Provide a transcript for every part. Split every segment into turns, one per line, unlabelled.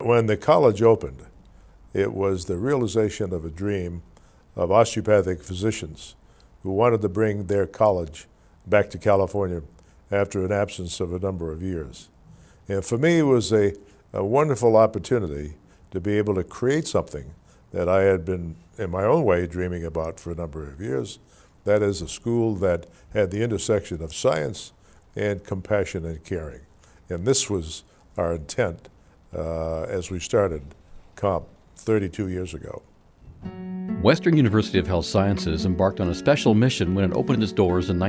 When the college opened, it was the realization of a dream of osteopathic physicians who wanted to bring their college back to California after an absence of a number of years. And for me, it was a wonderful opportunity to be able to create something that I had been, in my own way, dreaming about for a number of years. That is a school that had the intersection of science and compassion and caring. And this was our intent as we started COMP 32 years ago.
Western University of Health Sciences embarked on a special mission when it opened its doors in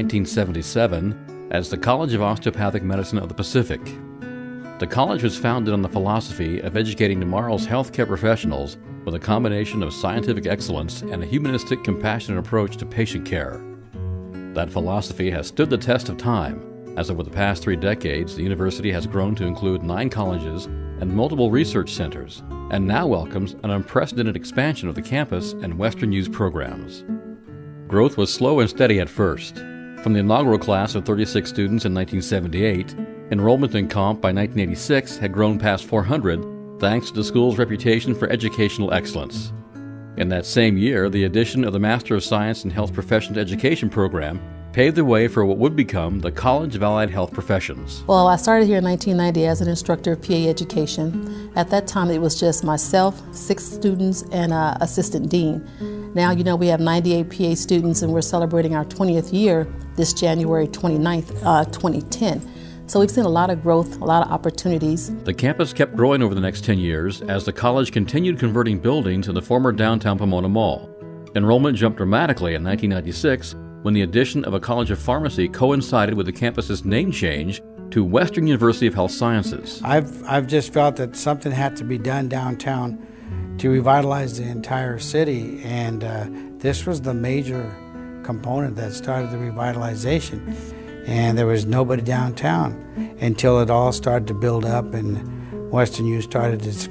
1977 as the College of Osteopathic Medicine of the Pacific. The college was founded on the philosophy of educating tomorrow's healthcare professionals with a combination of scientific excellence and a humanistic, compassionate approach to patient care. That philosophy has stood the test of time, as over the past 3 decades, the university has grown to include 9 colleges and multiple research centers, and now welcomes an unprecedented expansion of the campus and Western U's programs. Growth was slow and steady at first. From the inaugural class of 36 students in 1978, enrollment in COMP by 1986 had grown past 400 thanks to the school's reputation for educational excellence. In that same year, the addition of the Master of Science in Health Professions Education program paved the way for what would become the College of Allied Health Professions.
Well, I started here in 1990 as an instructor of PA education. At that time, it was just myself, 6 students, and an assistant dean. Now, you know, we have 98 PA students, and we're celebrating our 20th year this January 29th, 2010. So we've seen a lot of growth, a lot of opportunities.
The campus kept growing over the next 10 years as the college continued converting buildings in the former downtown Pomona Mall. Enrollment jumped dramatically in 1996 when the addition of a College of Pharmacy coincided with the campus's name change to Western University of Health Sciences.
I've just felt that something had to be done downtown to revitalize the entire city, and this was the major component that started the revitalization. And there was nobody downtown until it all started to build up and Western U started its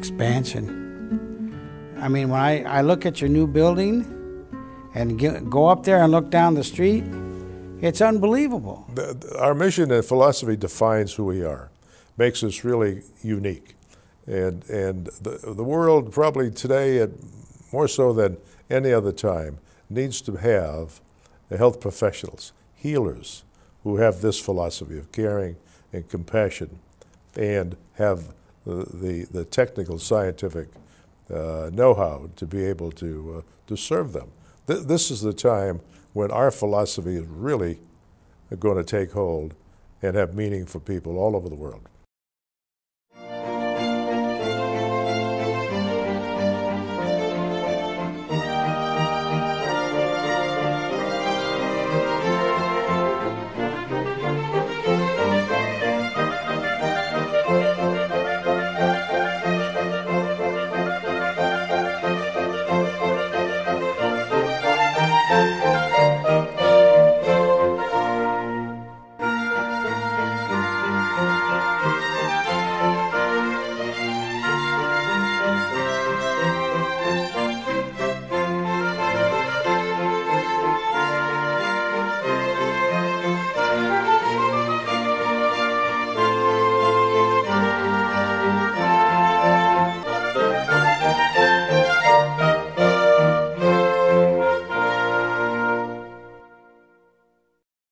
expansion. I mean, when I look at your new building and go up there and look down the street, it's unbelievable.
Our mission and philosophy defines who we are, makes us really unique. And the world probably today, more so than any other time, needs to have the health professionals, healers, who have this philosophy of caring and compassion and have the technical scientific know-how to be able to serve them. This is the time when our philosophy is really going to take hold and have meaning for people all over the world.